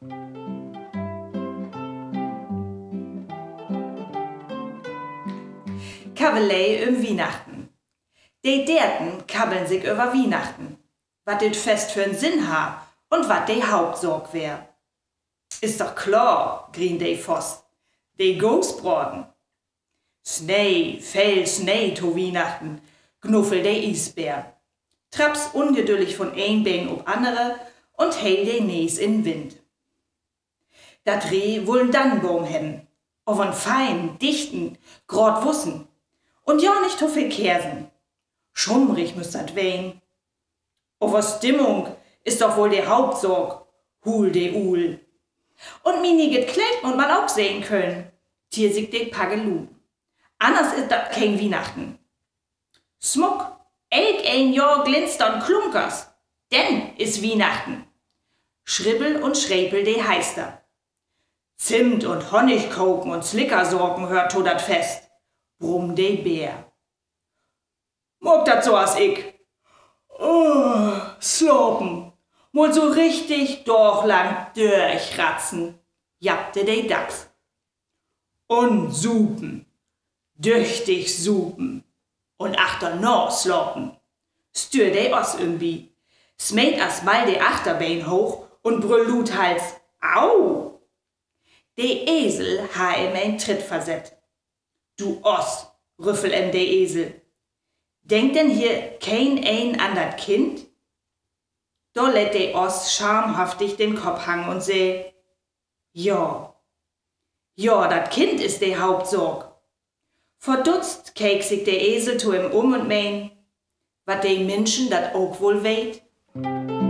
Kabelei Weihnachten. Die Derten kabbeln sich über Weihnachten. Was dit Fest für'n Sinn ha und wat de Hauptsorg wär. Ist doch klar, grien de Voss. De Gosbraten. Schnee, viel Schnee to Weihnachten, knuffel de Isbär. Traps ungeduldig von ein Bein ob andere und heil de Nes in Wind. Dat Reh wollen Dannenbaum hem, ovon fein, dichten, grad wussen. Und ja nicht to viel Kersen. Schummrig müsst dat wein. Over Stimmung ist doch wohl der Hauptsorg, hul de Uhl. Und miniget Kleid und man auch sehen können, tier sich de Pagelu. Anders ist dat kein Weihnachten. Smuck, ein Jahr glinstern Klunkers, denn ist Weihnachten. Schribbel und Schräpel de Heister. Zimt und Honig koken und Slickersorgen hört to dat Fest. Brumm de Bär. Mogt dat so as ich. Oh, slopen. Mol so richtig durchlang durchratzen. Jappte de Dachs. Und supen. Düchtig supen. Und achter no slopen. Stür de os irgendwie. Smäht as mal de Achterbein hoch und brüllt Hals. Au! De Esel ha ihm ein Tritt versetzt. Du Os, rüffel em de Esel. Denkt denn hier kein ein an dat Kind? Da lädt de Os schamhaftig den Kopf hangen und seh, ja, dat Kind ist de Hauptsorg. Verdutzt keek sich de Esel to ihm und mein, wat de Menschen dat auch wohl weet.